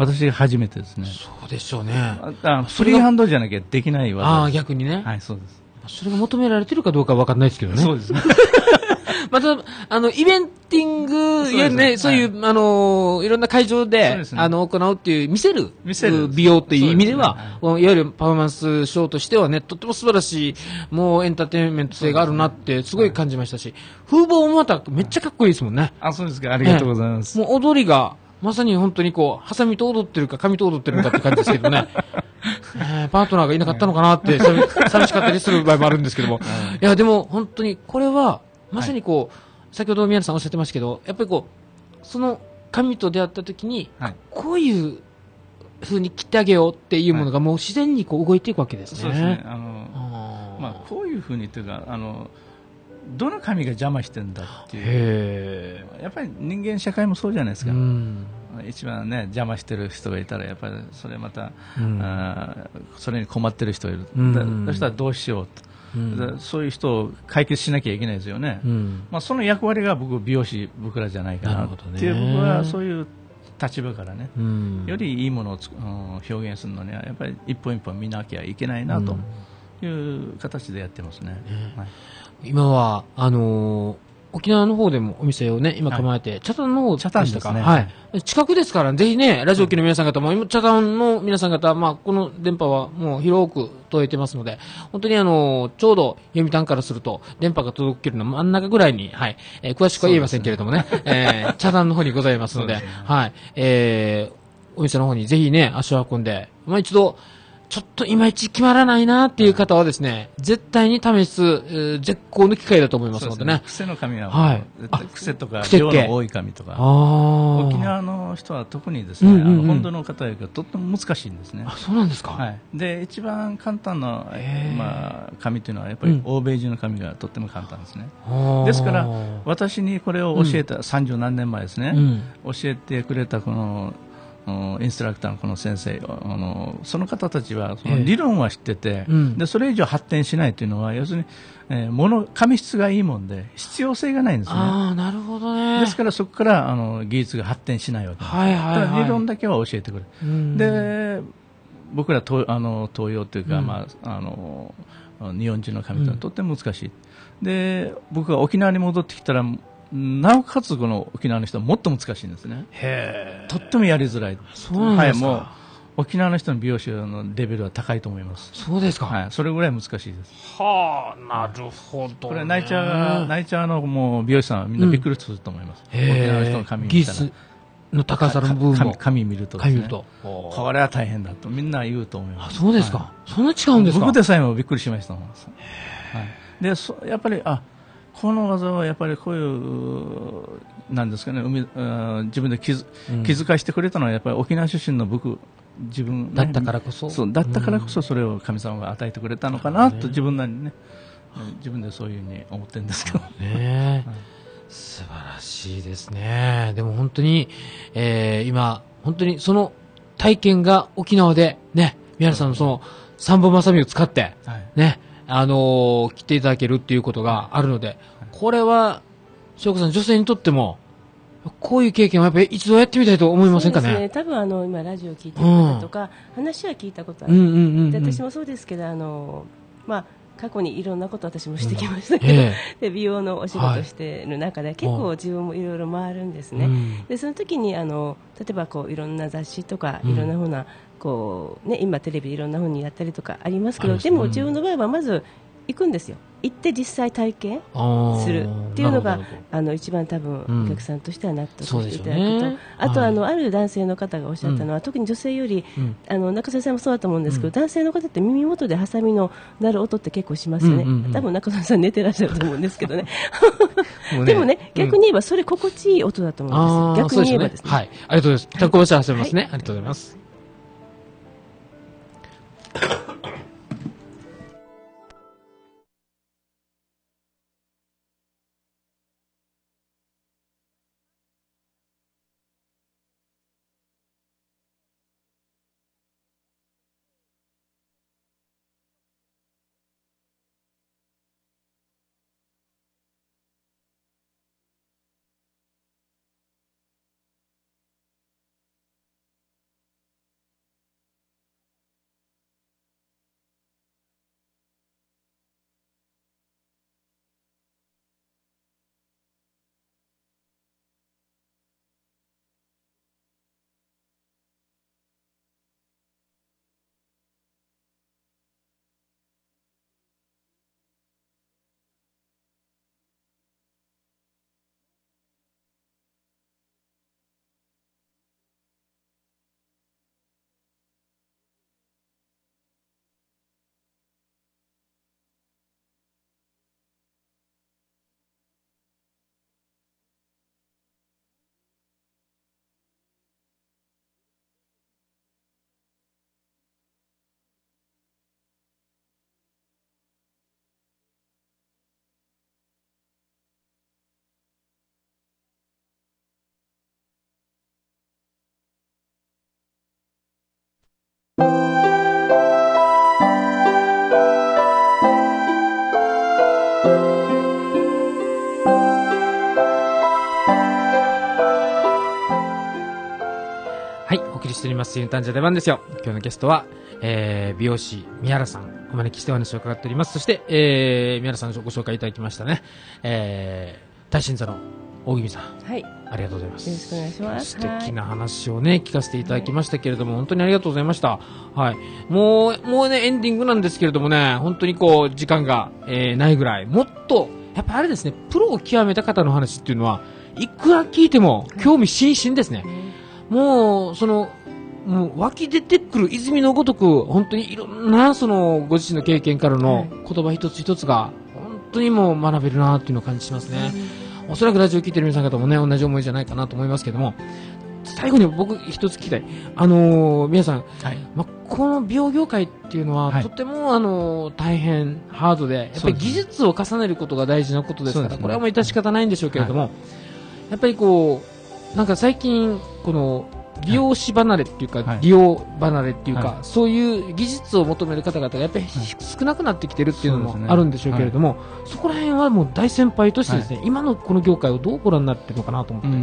私が初めてですね。 そうでしょうね。 フリーハンドじゃなきゃできない技です。 逆にね。 はい、そうです。 それが求められてるかどうかは分かんないですけどね。 そうですね。 また、イベンティング、いわゆるね、そういう、いろんな会場で、行うっていう、見せる美容という意味では、いわゆるパフォーマンスショーとしてはね、とっても素晴らしい、もうエンターテインメント性があるなって、すごい感じましたし、風貌もまためっちゃかっこいいですもんね。 そうですか。ありがとうございます。 もう踊りが、まさに本当にこう、ハサミと踊ってるか、紙と踊ってるのかって感じですけどね。パートナーがいなかったのかなって、寂しかったりする場合もあるんですけども。いや、でも本当に、これは、まさにこう、先ほど宮根さんおっしゃってましたけど、やっぱりこう、その紙と出会った時に、こういう風に切ってあげようっていうものがもう自然にこう動いていくわけですね。 そうですね。こういう風にというか、どの紙が邪魔してるんだっていう。やっぱり人間社会もそうじゃないですか。一番ね、邪魔してる人がいたら、やっぱりそれまた、それに困ってる人がいる。そしたらどうしようと。そういう人を解決しなきゃいけないですよね。その役割が美容師僕らじゃないかなっていう、僕はそういう立場からね、よりいいものを表現するのにはやっぱり一本一本見なきゃいけないなという形でやってますね。 今は沖縄の方でもお店をね、今構えて、北谷の方でしたか。北谷ですね。はい。近くですから、ぜひね、ラジオ機の皆さん方も、北谷の皆さん方、この電波はもう広く届いてますので、本当にちょうど読谷からすると、電波が届く距離の真ん中ぐらいに、はい、詳しくは言えませんけれどもね、北谷の方にございますので、はい、お店の方にぜひね、足を運んで、一度、ちょっといまいち決まらないなっていう方はですね、絶対に試す、絶好の機会だと思いますのでね。 癖の紙は、癖とか、量の多い紙とか、沖縄の人は特にですね、本土の方よりとっても難しいんですね。 そうなんですか。 はい。で、一番簡単な、紙というのは、やっぱり欧米人の紙がとっても簡単ですね。ですから、私にこれを教えた、30何年前ですね、教えてくれたこの、インストラクターのこの先生、その方たちはその理論は知ってて、でそれ以上発展しないというのは要するに、紙質がいいもんで必要性がないんですね。 なるほどね。 ですからそこから技術が発展しないわけです。ただ理論だけは教えてくれる。で僕ら東洋というか、日本人の紙というのはとっても難しい。で僕が沖縄に戻ってきたらなおかつこの沖縄の人はもっと難しいんですね。とってもやりづらい。 そうなんですか。 もう沖縄の人の美容師のレベルは高いと思います。 そうですか。 それぐらい難しいです。 なるほど。 これナイチャーのもう美容師さんはみんなびっくりすると思います。沖縄の人の髪見たら。 技術の高さの部分も髪見るとですね。これは大変だとみんな言うと思います。 そうですか。そんな違うんですか。 僕でさえもびっくりしました。でやっぱりこの技はやっぱりこういうなんですかね、自分で気遣いしてくれたのはやっぱり沖縄出身の自分だったからこそ、 だったからこそそれを神様が与えてくれたのかなと自分なりにね、自分でそういうふうに思ってるんですけどね。素晴らしいですね。でも本当に、今本当にその体験が沖縄でね、宮根さんのその三本まさみを使ってね。切っていただけるっていうことがあるので、これは、翔子さん、女性にとっても、こういう経験はやっぱり一度やってみたいと思いませんかね。 そうですね。多分今ラジオ聞いてる方とか、話は聞いたことある。で私もそうですけど、過去にいろんなこと私もしてきましたけど、で美容のお仕事している中で、結構自分もいろいろ回るんですね。でその時に例えばいろんな雑誌とか、いろんなふうな今テレビいろんなふうにやったりとかありますけど、でも自分の場合はまず行くんですよ。行って実際体験するっていうのが一番多分お客さんとしては納得していただくと、あとある男性の方がおっしゃったのは、特に女性より中曽さんもそうだと思うんですけど、男性の方って耳元でハサミの鳴る音って結構しますよね。多分中曽さん寝てらっしゃると思うんですけどね。でもね、逆に言えばそれ心地いい音だと思うんですよ。逆に言えばですね。 はい、ありがとうございます。タコバシャますね。ありがとうございます。 ます。ユンタンジャ出番ですよ。今日のゲストは、美容師宮原さんお招きしてお話を伺っております。そして、宮原さんご紹介いただきましたね、大新座の大宜味さん、 はい、 ありがとうございます。 よろしくお願いします。 素敵な話をね、聞かせていただきましたけれども、本当にありがとうございました。はい。もうね、エンディングなんですけれどもね、本当にこう、時間が、ないぐらい、もっと、やっぱあれですね、プロを極めた方の話っていうのは、いくら聞いても興味津々ですね。もう湧き出てくる泉のごとく、本当にいろんな、ご自身の経験からの言葉一つ一つが、本当にもう学べるなっていうのを感じしますね。おそらくラジオ聞いてる皆さん方もね、同じ思いじゃないかなと思いますけども、最後に僕一つ聞きたい。皆さん、はい、この美容業界っていうのは、はい、とても大変ハードで、やっぱり技術を重ねることが大事なことですから、これはもう致し方ないんでしょうけれども、はい、やっぱりこう、なんか最近、この、美容師離れっていうか、はい、利用離れっていうか、はい、そういう技術を求める方々がやっぱり少なくなってきてるっていうのもあるんでしょうけれども、そこら辺はもう大先輩としてですね、はい、今のこの業界をどうご覧になってるのかなと思って。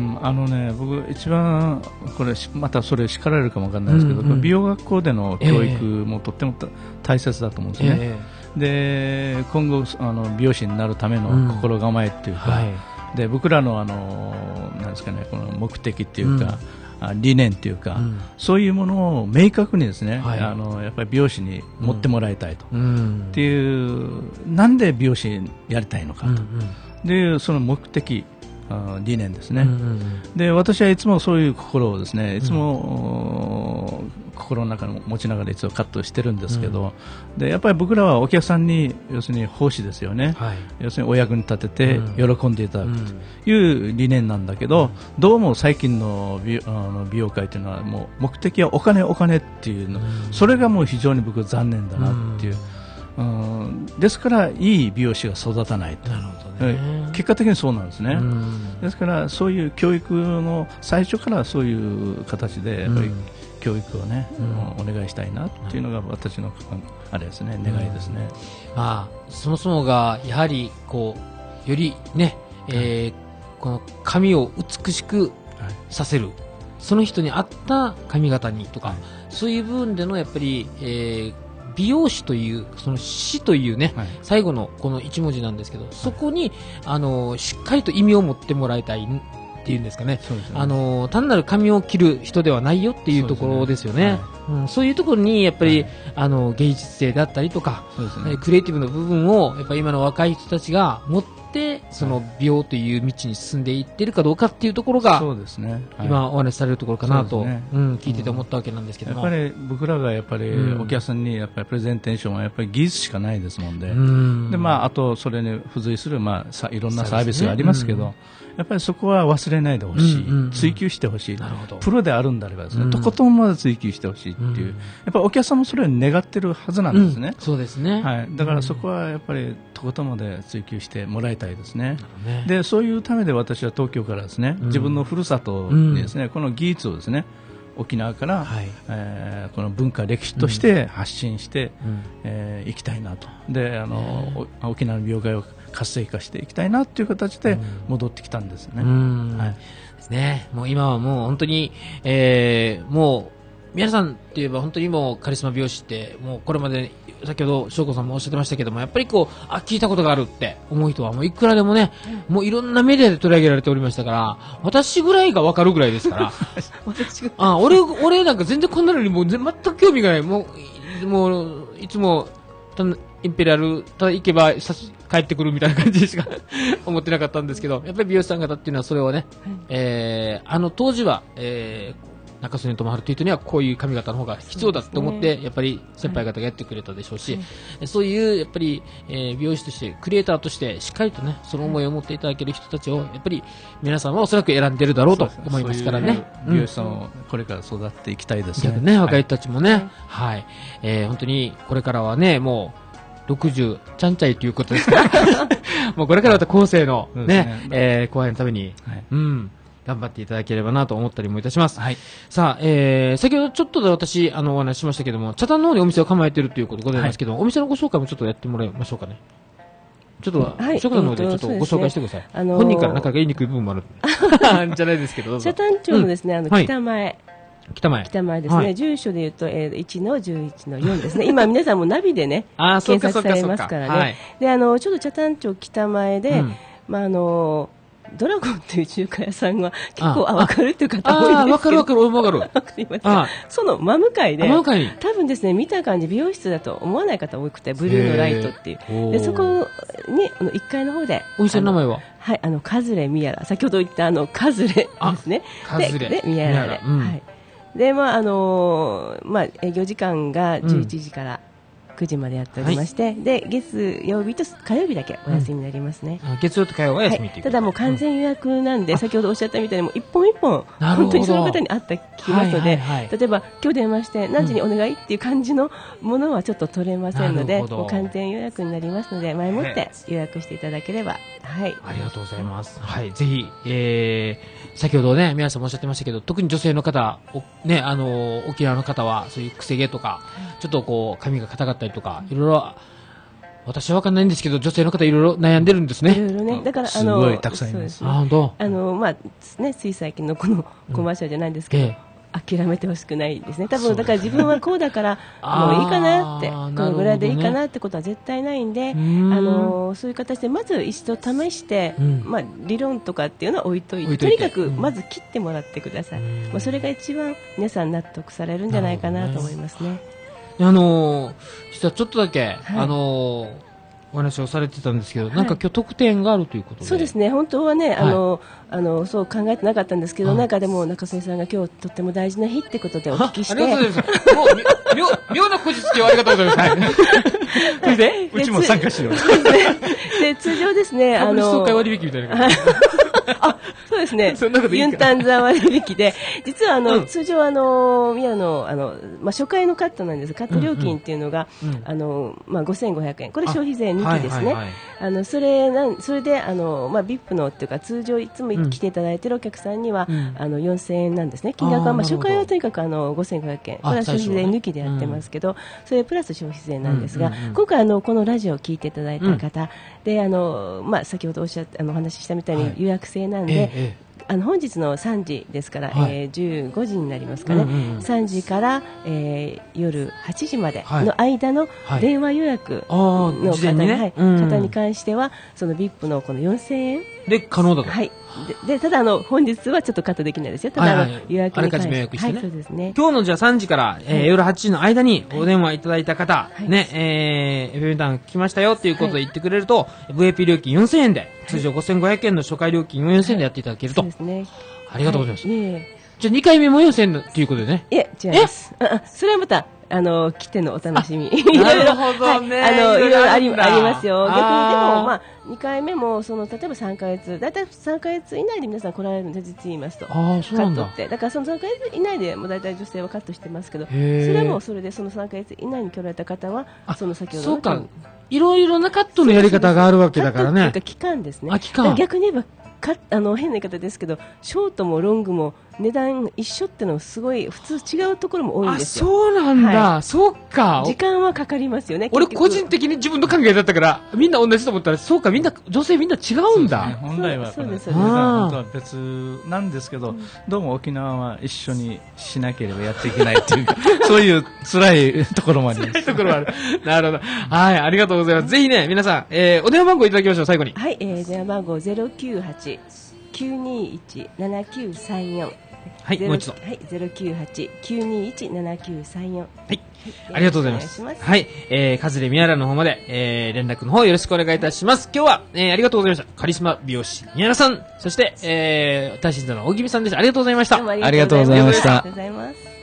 僕一番これまたそれ叱られるかもわかんないですけど、美容学校での教育もとっても大切だと思うんですね。で今後美容師になるための心構えっていうか、はい、で僕らのなんですかね、この目的っていうか。理念というか、そういうものを明確にですね、はい、やっぱり美容師に持ってもらいたいと、っていう、なんで美容師やりたいのかというその目的、理念ですね、で私はいつもそういう心をですね、いつも、心の中に持ちながらいつもカットしてるんですけど、でやっぱり僕らはお客さんに要するに奉仕ですよね、はい、要するにお役に立てて喜んでいただくという理念なんだけど、どうも最近の美容界というのはもう目的はお金っていうの、それがもう非常に僕残念だなっていう。ですからいい美容師が育たないと。なるほどね。結果的にそうなんですね。ですからそういう教育の最初からそういう形でやっぱり教育をね、お願いしたいなっていうのが私のあれですね、願いですね。 そもそもがやはりこうよりね、この髪を美しくさせる、その人に合った髪型にとか、そういう部分でのやっぱり、美容師というその師というね、はい、最後のこの一文字なんですけど、そこにしっかりと意味を持ってもらいたいっていうんですかね、単なる髪を切る人ではないよっていうところですよね。そういうところにやっぱり、芸術性であったりとか、クリエイティブの部分をやっぱり今の若い人たちが持ってその美容という道に進んでいっているかどうかっていうところが、そうですね、今お話しされるところかなと、聞いてて思ったわけなんですけども、 やっぱり僕らがやっぱりお客さんにやっぱりプレゼンテーションはやっぱり技術しかないですもんで、あとそれに付随するいろんなサービスがありますけど、やっぱりそこは忘れないでほしい、追求してほしい、プロであるんであればですね、とことんまで追求してほしいっていう、やっぱりお客さんもそれを願ってるはずなんですね。 そうですね。 はい。だからそこはやっぱりとことんまで追求してもらいたいですね。で、そういうためで私は東京からですね、自分のふるさとにですね、この技術をですね、沖縄から、この文化歴史として発信していきたいなと。で、沖縄の美容界を活性化していきたいなという形で戻ってきたんですね。 ですね。もう今はもう本当に、もう皆さんって言えば本当にもうカリスマ美容師ってもうこれまで先ほど翔子さんもおっしゃってましたけども、やっぱりこう聞いたことがあるって思う人はもういくらでもね、もういろんなメディアで取り上げられておりましたから、私ぐらいが分かるぐらいですから俺なんか全然こんなのにもう全く興味がない。もういつもインペリアルただ行けば帰ってくるみたいな感じでしか思ってなかったんですけど、やっぱり美容師さん方っていうのはそれをね、当時は、中曽根智春という人にはこういう髪型の方が必要だと思って、やっぱり先輩方がやってくれたでしょうし、そういうやっぱり、美容師としてクリエイターとしてしっかりとね、その思いを持っていただける人たちをやっぱり皆さんはおそらく選んでるだろうと思いますからね。 美容師さんをこれから育っていきたいですね。 若い人たちもね、はい、本当にこれからはね、もう60ちゃんちゃいということですからもうこれからまた後世のね、後輩のために、頑張っていただければなと思ったりもいたします。はい、さあ、先ほどちょっとで私お話ししましたけども、北谷の方にお店を構えているということでございますけど、お店のご紹介もちょっとやってもらいましょうかね。ちょっと、翔子さんの方でちょっとご紹介してください。本人からなかなか言いにくい部分もあるんじゃないですけど、 北谷町のですね、北前北前。 北前ですね。 はい住所で言うと、1の11の4ですね。今皆さんもナビでね、 あー、そう検かそうかそうか。 索されますからはいね。で、ちょっと北谷町北前で、 うんまあ、ドラゴンという中華屋さんは結構、わかるっていう方多いんああ、 ですけど。 わかる、俺もわかる。 わかりますあか。その真向かいで、 真向かいに多分ですね、見た感じ美容室だと思わない方多くて、ブルーのライトっていう。で、そこに、1階の方で。 お店の名前ははい、カズレミヤラ。先ほど言ったカズレですね。 カズレで、ミヤラで。 うんはい。で、まあ、まあ、営業時間が11時から9時までやっておりまして、で、月曜日と火曜日だけお休みになりますね。 あ月曜と火曜は休みっていうこと。 ただもう完全予約なんで、先ほどおっしゃったみたいにもう一本一本、 なるほど本当にその方に会った聞きますので、 はいはいはい例えば今日電話して何時にお願いっていう感じのものはちょっと取れませんので、 なるほどもう完全予約になりますので、前もって予約していただければ、はい。 ありがとうございます。はい、ぜひ、先ほどね、皆さんもおっしゃってましたけど、特に女性の方、ね、沖縄の方は、そういう癖毛とか、ちょっとこう、髪が硬かったりとか、いろいろ、私はわかんないんですけど、女性の方いろいろ悩んでるんですね。 いろいろね、だからすごいたくさんいますあ、本当。 まあね、つい最近のこのコマーシャルじゃないんですけど、 え諦めてほしくないですね。多分、 そうですねだから自分はこうだから、もういいかなって、 あーこのぐらいでいいなるほどねかなってことは絶対ないんで、 んそういう形でまず一度試して、 うんまあ、理論とかっていうのは置いといて、 置いといてとにかくうんまず切ってもらってください。 うんまあ、それが一番皆さん納得されるんじゃないかなと思いますね。 実はちょっとだけ、お話をされてたんですけど、なんか今日特典があるということで。 そうですね、本当はね、 はいそう考えてなかったんですけど、 うんなんかでも中曽根さんが今日とっても大事な日ってことでお聞きして、 ありがとうございます。もう、妙なこじつけをありがとうございます。はい。それで、 うちも参加しよう。 で通常ですね、 株主総会割引みたいな感じ。 あ、そうですね。 そんなこといいかユンタンザ割引で、実はうん通常宮野まあ、初回のカットなんです。カット料金っていうのが、まあ、5500円。これ消費税抜きですね。 はいはいはいそれで、まあ、VIP のっていうか、通常いつも来ていただいているお客さんには、 うん 4000円なんですね。金額は、まあ、 なるほど初回はとにかく5500円。これは消費税抜きでやってますけど、それプラス消費税なんですが、今回このラジオを聞いていただいた方、で、まあ、先ほどお話ししたみたいに予約制なんで、本日の3時ですから、 はい 15時になりますかね、3時から、夜8時までの間のはい電話予約の事前にねはいうん方に関しては、その VIP のこの4000円、 で、可能だと。 はい、でただ本日はちょっとカットできないですよ、ただはいはい予約に関して、 あらかじめ予約してねはい、そうですね。 今日のじゃあ3時から、夜8時の間にお電話いただいた方、 はいね、FM 団来ましたよっていうことを言ってくれると、VIP 料金4000円で、通常5500円の初回料金を4000円でやっていただけると。 そうですね。 ありがとうございます。 はいいえいえじゃあ2回目も4000円ということでね。 いえ、違います。それはまた、来てのお楽しみ。いなるほどねはい、いろいろありいろいろあるんだますよ。逆に、でも、 あーまあ、2回目も、例えば3ヶ月、だいたい3ヶ月以内で皆さん来られるんで、実言いますと。 ああ、そうなんだ。 カットって。だからその3ヶ月以内でもう大体女性はカットしてますけど、そへーれはもうそれでその3ヶ月以内に来られた方は、その先ほどのそうか。いろいろなカットのやり方があるわけだからねカットっていう。か期間ですね。 あ期間だから逆に言えば変な言い方ですけど、ショートもロングも値段一緒ってのはすごい普通違うところも多いんあ、 ですよ。 そうなんだ。 はそうか。 時間はかかりますよね。 俺結局個人的に自分の考えだったから、みんな同じと思ったら、そうか、みんな、女性みんな違うんだ。 本来はこれそうですそうです本当は別なんですけど、どうも沖縄は一緒にしなければやっていけないっていうかそういう辛いところもあります。 ところはある。なるほど。はい、ありがとうございます。ぜひね、皆さん、お電話番号いただきましょう、最後に。 はい、電話番号098-921-7934。 はいもう一度はい、098-921-7934。 はい。ありがとうございます。 お願いしはい。カズレミヤラの方まで、連絡の方よろしくお願いいたします。今日は、ありがとうございました。カリスマ美容師、ミヤラさん、そして、大臣座の大宜味さんでした。ありがとうございました。 どうもありがとうございましたありがとうございます。